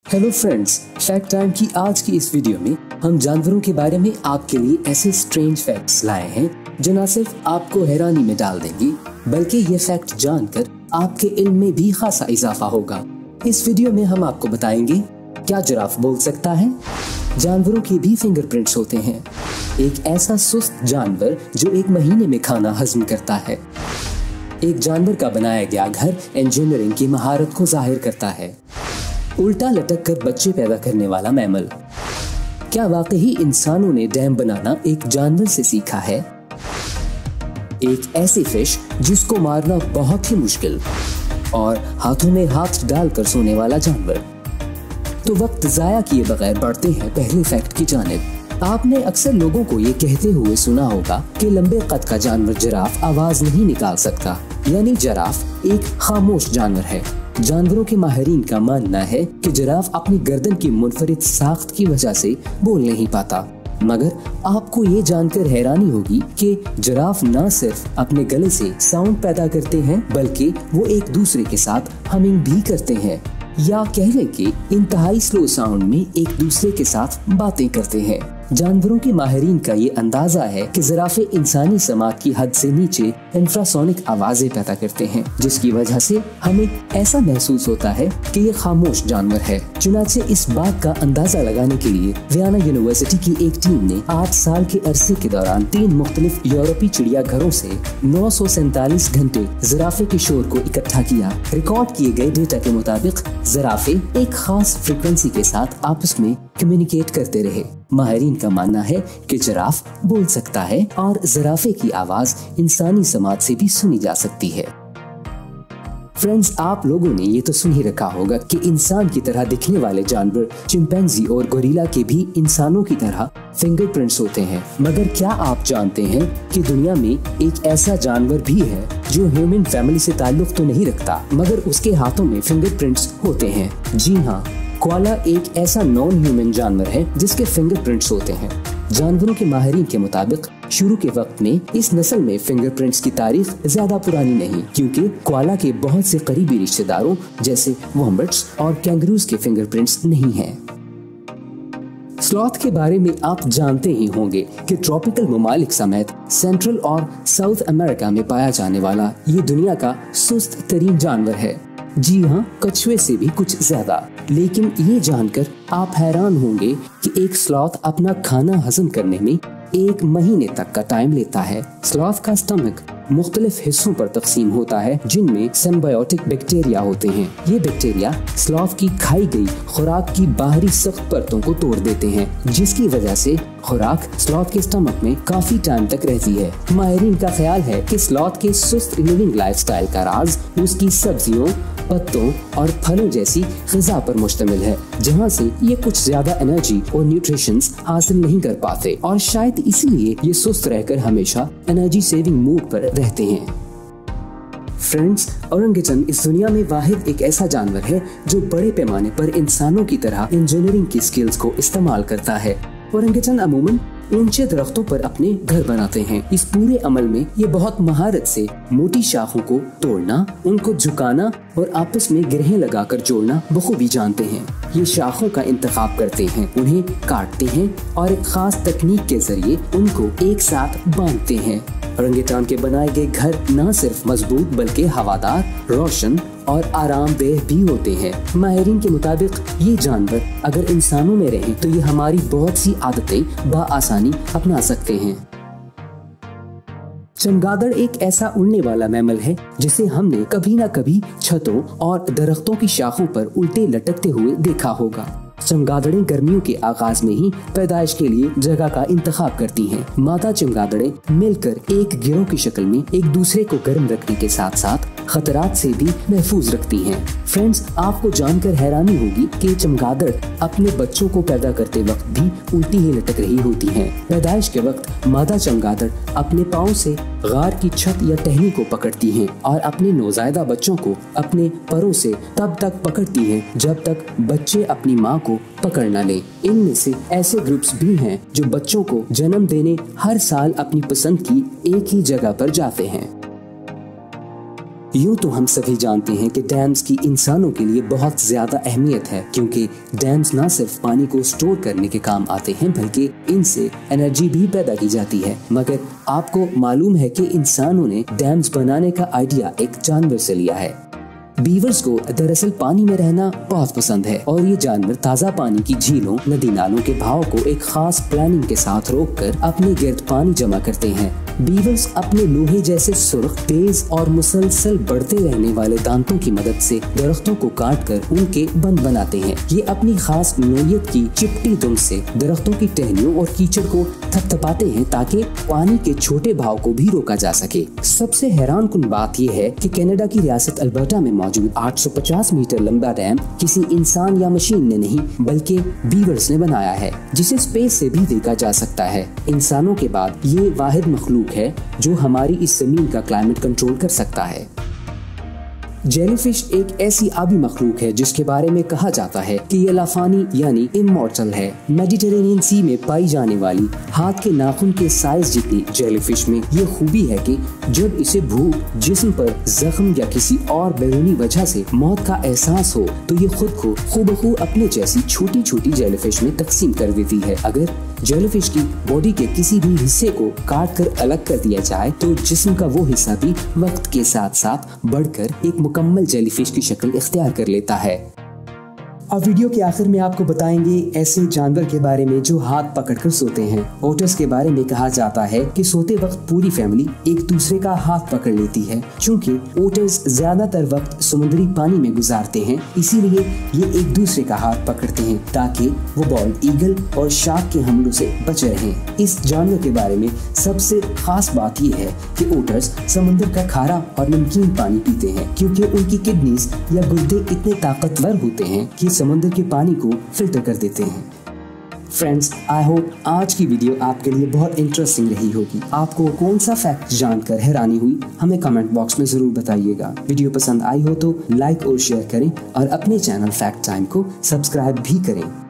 Hello friends, fact time की आज की इस वीडियो में हम जानवरों के बारे में आपके लिए ऐसे स्ट्रेंज फैक्ट्स लाए हैं जो न सिर्फ आपको हैरानी में डाल देंगे बल्कि ये फैक्ट जानकर आपके इल्म में भी खासा इजाफा होगा। इस वीडियो में हम आपको बताएंगे क्या जिराफ बोल सकता है, जानवरों के भी फिंगरप्रिंट्स होते हैं, एक ऐसा सुस्त जानवर जो 1 महीने में खाना हजम करता है, एक जानवर का बनाया गया घर इंजीनियरिंग की महारत को जाहिर करता है, उल्टा लटक कर बच्चे पैदा करने वाला मैमल, क्या वाकई इंसानों ने डैम बनाना एक जानवर से सीखा है, एक ऐसी फिश जिसको मारना बहुत ही मुश्किल और हाथों में हाथ डालकर सोने वाला जानवर। तो वक्त जाया किए बगैर बढ़ते हैं पहले फैक्ट की जानिब। आपने अक्सर लोगों को ये कहते हुए सुना होगा कि लंबे कद का जानवर जिराफ आवाज नहीं निकाल सकता, यानी जिराफ एक खामोश जानवर है। जानवरों के माहिरीन का मानना है कि जिराफ अपनी गर्दन की मुनफरिद साख्त की वजह से बोल नहीं पाता, मगर आपको ये जानकर हैरानी होगी कि जिराफ न सिर्फ अपने गले से साउंड पैदा करते हैं बल्कि वो एक दूसरे के साथ हमिंग भी करते हैं, या कह लें कि इंतहाई स्लो साउंड में एक दूसरे के साथ बातें करते हैं। जानवरों के माहिरीन का ये अंदाजा है कि जिराफे इंसानी समात की हद से नीचे इंफ्रासोनिक आवाजें पैदा करते हैं, जिसकी वजह से हमें ऐसा महसूस होता है कि ये खामोश जानवर है। चुनाचे इस बात का अंदाजा लगाने के लिए वियना यूनिवर्सिटी की एक टीम ने 8 साल के अरसे के दौरान 3 मुख्तलिफ यूरोपीय चिड़ियाघरों से 947 घंटे जिराफे के शोर को इकट्ठा किया। रिकॉर्ड किए गए डेटा के मुताबिक जिराफे एक खास फ्रीक्वेंसी के साथ आपस में कम्युनिकेट करते रहे। माहिरीन का मानना है कि जिराफ बोल सकता है और जिराफे की आवाज इंसानी समाज से भी सुनी जा सकती है। फ्रेंड्स, आप लोगों ने ये तो सुन ही रखा होगा कि इंसान की तरह दिखने वाले जानवर चिंपैंजी और गोरिल्ला के भी इंसानों की तरह फिंगरप्रिंट्स होते हैं, मगर क्या आप जानते हैं कि दुनिया में एक ऐसा जानवर भी है जो ह्यूमन फैमिली से ताल्लुक तो नहीं रखता मगर उसके हाथों में फिंगरप्रिंट्स होते हैं। जी हाँ, कोआला एक ऐसा नॉन ह्यूमन जानवर है जिसके फिंगरप्रिंट्स होते हैं। जानवरों के माहिरीन के मुताबिक शुरू के वक्त में इस नस्ल में फिंगरप्रिंट्स की तारीख ज्यादा पुरानी नहीं, क्योंकि कोआला के बहुत से करीबी रिश्तेदारों जैसे वॉम्बट्स और कैंगरूज के फिंगरप्रिंट्स नहीं हैं। स्लॉथ के बारे में आप जानते ही होंगे कि ट्रॉपिकल ममालिक समेत सेंट्रल और साउथ अमेरिका में पाया जाने वाला ये दुनिया का सुस्त तरीन जानवर है। जी हाँ, कछुए से भी कुछ ज्यादा। लेकिन ये जानकर आप हैरान होंगे कि एक स्लॉथ अपना खाना हजम करने में 1 महीने तक का टाइम लेता है। स्लॉथ का स्टमक मुख्तलिफ हिस्सों पर तकसीम होता है जिनमें सिम्बायोटिक बैक्टीरिया होते हैं। ये बैक्टीरिया स्लॉथ की खाई गई खुराक की बाहरी सख्त परतों को तोड़ देते हैं, जिसकी वजह से खुराक स्लॉथ के स्टमक में काफी टाइम तक रहती है। माहिरीन का ख्याल है कि स्लॉथ के सुस्त लिविंग लाइफस्टाइल का राज उसकी सब्जियों, पत्तों और फलों जैसी ग़िज़ा पर मुश्तमिल है, जहाँ से ये कुछ ज्यादा एनर्जी और न्यूट्रिशंस हासिल नहीं कर पाते और शायद इसीलिए ये सुस्त रहकर हमेशा एनर्जी सेविंग मूड पर रहते हैं। फ्रेंड्स, ओरंगेटन इस दुनिया में वाहिद एक ऐसा जानवर है जो बड़े पैमाने पर इंसानों की तरह इंजीनियरिंग की स्किल्स को इस्तेमाल करता है। ओरंगेटन अमूमन ऊंचे दरख्तों पर अपने घर बनाते हैं। इस पूरे अमल में ये बहुत महारत से मोटी शाखों को तोड़ना, उनको झुकाना और आपस में गिरहें लगाकर जोड़ना बखूबी जानते हैं। ये शाखों का इंतखाब करते हैं, उन्हें काटते हैं और एक खास तकनीक के जरिए उनको एक साथ बांधते हैं। ओरंगेटान के बनाए गए घर न सिर्फ मजबूत बल्कि हवादार, रोशन और आरामदेह भी होते हैं। माहिरीन के मुताबिक ये जानवर अगर इंसानों में रहें तो ये हमारी बहुत सी आदतें बआसानी अपना सकते हैं। चमगादड़ एक ऐसा उड़ने वाला मैमल है जिसे हमने कभी न कभी छतों और दरख्तों की शाखों पर उल्टे लटकते हुए देखा होगा। चमगादड़ें गर्मियों के आगाज में ही पैदाइश के लिए जगह का इंतखाब करती हैं। मादा चमगादड़ें मिलकर एक गिरोह की शक्ल में एक दूसरे को गर्म रखने के साथ साथ खतरात से भी महफूज रखती हैं। फ्रेंड्स, आपको जानकर हैरानी होगी कि चमगादड़ अपने बच्चों को पैदा करते वक्त भी उल्टी ही लटक रही होती हैं। पैदाइश के वक्त मादा चमगादड़ अपने पाँव से गार की छत या टहनी को पकड़ती हैं और अपने नौजायदा बच्चों को अपने परों से तब तक पकड़ती हैं जब तक बच्चे अपनी माँ को पकड़ न लें। इनमें से ऐसे ग्रुप्स भी हैं जो बच्चों को जन्म देने हर साल अपनी पसंद की एक ही जगह पर जाते हैं। यूँ तो हम सभी जानते हैं कि डैम्स की इंसानों के लिए बहुत ज्यादा अहमियत है, क्योंकि डैम्स न सिर्फ पानी को स्टोर करने के काम आते हैं बल्कि इनसे एनर्जी भी पैदा की जाती है। मगर आपको मालूम है कि इंसानों ने डैम्स बनाने का आइडिया एक जानवर से लिया है। बीवर्स को दरअसल पानी में रहना बहुत पसंद है और ये जानवर ताज़ा पानी की झीलों, नदी नालों के बहाव को एक खास प्लानिंग के साथ रोककर अपने गिर्द पानी जमा करते हैं। बीवर्स अपने लोहे जैसे सुर्ख, तेज और मुसलसल बढ़ते रहने वाले दांतों की मदद से दरख्तों को काटकर उनके बंद बनाते हैं। ये अपनी खास नोयत की चिपटी दुम से दरख्तों की टहनियों और कीचड़ को थपथपाते हैं ताकि पानी के छोटे बहाव को भी रोका जा सके। सबसे हैरानकुन बात यह है कि कनाडा की रियासत अल्बर्टा में मौजूद 850 मीटर लंबा डैम किसी इंसान या मशीन ने नहीं बल्कि बीवर्स ने बनाया है, जिसे स्पेस से भी देखा जा सकता है। इंसानों के बाद ये वाहिद मखलूक है जो हमारी इस जमीन का क्लाइमेट कंट्रोल कर सकता है। जेलीफिश एक ऐसी आबी मखलूक है जिसके बारे में कहा जाता है कि ये लाफानी यानी इमॉर्टल है। मेडिटेरेनियन सी में पाई जाने वाली हाथ के नाखून के साइज जितनी जेलीफिश में ये खूबी है कि जब इसे भूख, जिस्म पर जख्म या किसी और बैरूनी वजह से मौत का एहसास हो तो ये खुद को खूबखू अपने जैसी छोटी छोटी जेलीफिश में तकसीम कर देती है। अगर जेलीफिश की बॉडी के किसी भी हिस्से को काट कर अलग कर दिया जाए तो जिस्म का वो हिस्सा भी वक्त के साथ साथ बढ़कर एक मुकम्मल जेलीफिश की शक्ल इख्तियार कर लेता है। अब वीडियो के आखिर में आपको बताएंगे ऐसे जानवर के बारे में जो हाथ पकड़कर सोते हैं। ओटर्स के बारे में कहा जाता है कि सोते वक्त पूरी फैमिली एक दूसरे का हाथ पकड़ लेती है। चूंकि ओटर्स ज्यादातर वक्त समुद्री पानी में गुजारते हैं, इसीलिए ये एक दूसरे का हाथ पकड़ते हैं ताकि वो बॉल्ड ईगल और शार्क के हमलों से बचे रहें। इस जानवर के बारे में सबसे खास बात यह है कि ओटर्स समुद्र का खारा और नमकीन पानी पीते हैं, क्योंकि उनकी किडनीज या गुर्दे इतने ताकतवर होते हैं कि समुद्र के पानी को फिल्टर कर देते हैं। फ्रेंड्स, आई होप आज की वीडियो आपके लिए बहुत इंटरेस्टिंग रही होगी। आपको कौन सा फैक्ट जानकर हैरानी हुई हमें कमेंट बॉक्स में जरूर बताइएगा। वीडियो पसंद आई हो तो लाइक और शेयर करें और अपने चैनल फैक्ट टाइम को सब्सक्राइब भी करें।